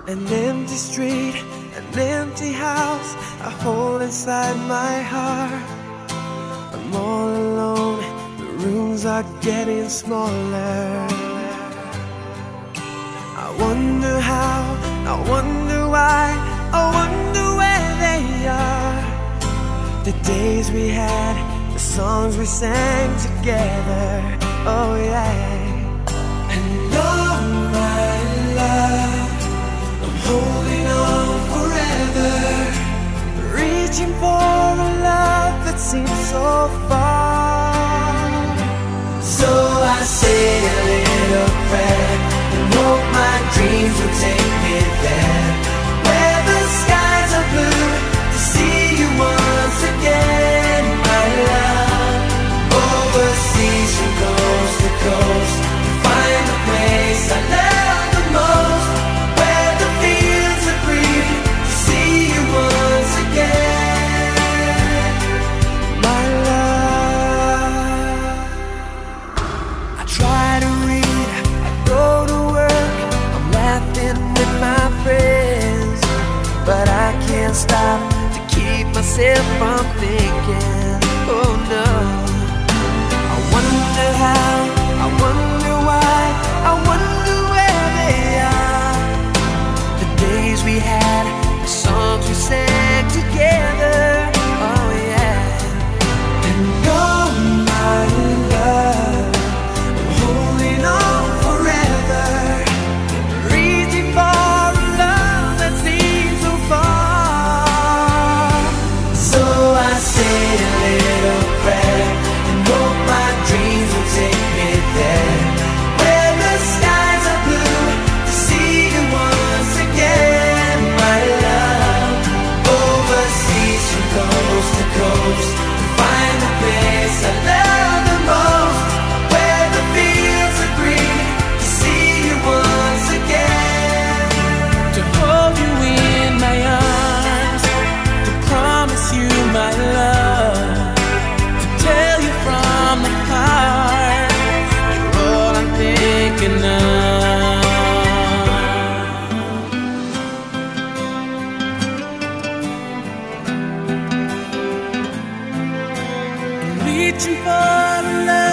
An empty street, an empty house, a hole inside my heart. I'm all alone, the rooms are getting smaller. I wonder how, I wonder why, I wonder where they are. The days we had, the songs we sang together, oh yeah. And oh my love, I'm holding on forever, reaching for a love that seems so far. So I say a little prayer and hope my dreams will take me there, where the skies are blue, to see you once again, my love. Overseas from coast to coast, to find the place I love the most, where the fields are green, to see you once again, my love. I try to read, I go to work, I'm laughing with my friends, but I can't stop to keep myself from thinking, oh no. I wonder how, I wonder why, I wonder where they are. The days we had, the songs we sang together, oh yeah. And oh my love, I'm holding on forever, reaching for a love that seems so far. So I say a little prayer and hope my dreams will take me there, where the skies are blue, to see you once again, my love. Overseas from coast to coast, to find the place I love the most, where the fields are green, to see you once again, to hold you in my arms, to promise you my love, to tell you from the heart, you're all I'm thinking of. I'm reaching for love